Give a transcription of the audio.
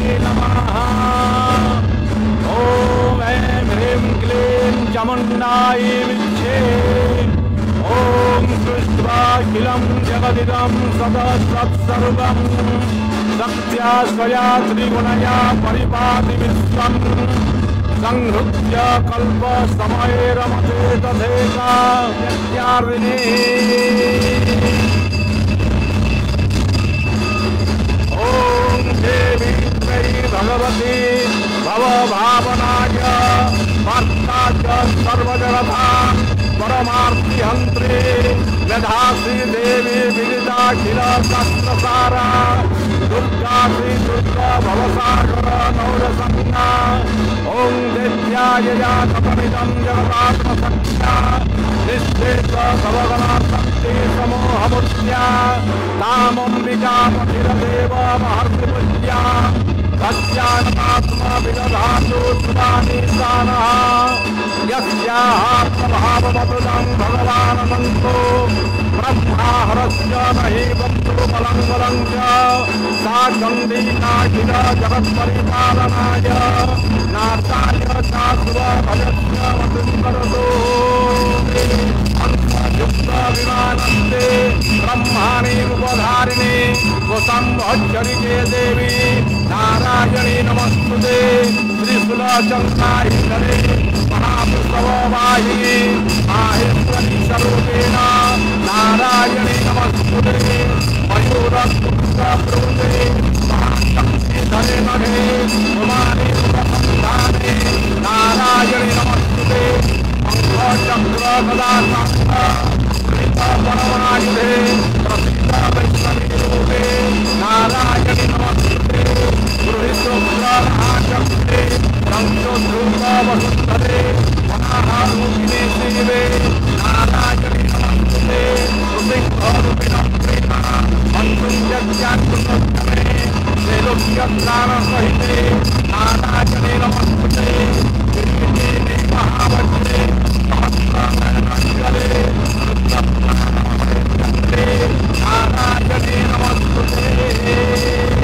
नमः। ॐ ऐं ह्रीं क्लीं चामुण्डायै विद्महे। ॐ सृष्ट्वाखिलं जगदिदं सदसत्सर्वं सत्या स्वया त्रिगुणया परिपाति विश्वं। संहृत्य कल्प समये रमते तथैका यज्ञार्हिणी। ॐ देवी त्वयि भगवती भवभावनाय भर्ताय सर्वजगता परमार्थिहन्त्री मेधासी देवी विदिताखिल शस्त्रसारा दुर्गा श्री दुर्गा भवसागर नौरसंज्ञा। ॐ देव्यायया तपमिदं जगदात्मशक्त्या निश्चेत भवगणाशक्ति समूहमूर्त्या तामम्बिकामखिलदेव महर्षिपूज्या सत्यात्मा विदधातु सुदानीशानः। यस्याः प्रभावमतुलं भगवान् मन्तो ब्रह्माहरस्य नहि बन्धु बलं बलं च सा चण्डीकाखिल जगत्परिपालनाय नाथाय शाश्वतभयस्य वसुन्धरतो युक्तविमानन्ते ब्रह्माणीमुपधारिणे वसंवत्सरिके देवी नारायणी नमस्तुते। त्रिशूलचङ्काहितले महापुष्पवाहिनी माहेश्वरी स्वरूपेण नारायणी नमस्तुते। मयूरपुत्रप्रभुते महाशक्तिधरे मघे कुमारी सुखसंधाने नारायणी नमस्तुते। चक्रगदायुधे प्रसिद्ध वैष्णवीरूपे नारायणी नमस्ते। गृहीतोग्रमहाचक्रे रंशोद्रूपवसुन्धरे महारूपिणे शिवे नारायणी नमस्ते। ऋषिरूपिणप्रेमा मन्त्रुञ्जज्ञानकृतमे त्रैलोक्यज्ञानसहिते नारायणी नमस्ते। महावज्रे नारायणी नमस्ते।